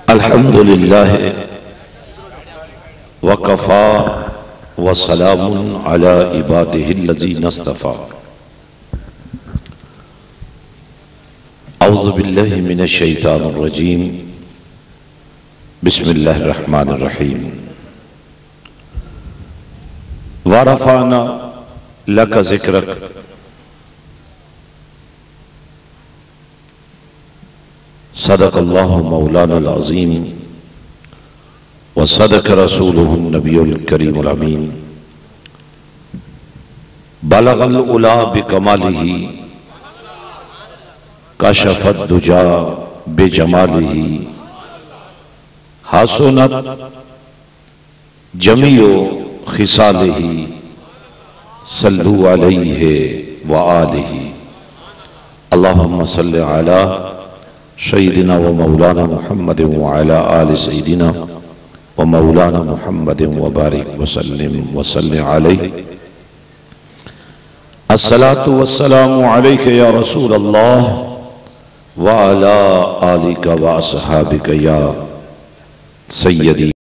الحمد لله وكفى وسلام على عباده الذين اصطفى. اعوذ بالله من الشيطان الرجيم. بسم الله الرحمن الرحيم. ورفعنا لك ذكرك. صدق الله مولانا العظيم وصدق رسوله النبي الكريم الأمين. بلغ العلا بكماله كشف الدجى بجماله حسنت جميع خصاله صلوا عليه وآله. اللهم صل على سيدنا ومولانا محمد وعلى آل سيدنا ومولانا محمد وبارك وسلم عليه. الصلاة والسلام عليك يا رسول الله وعلى آلك وأصحابك يا سيدي.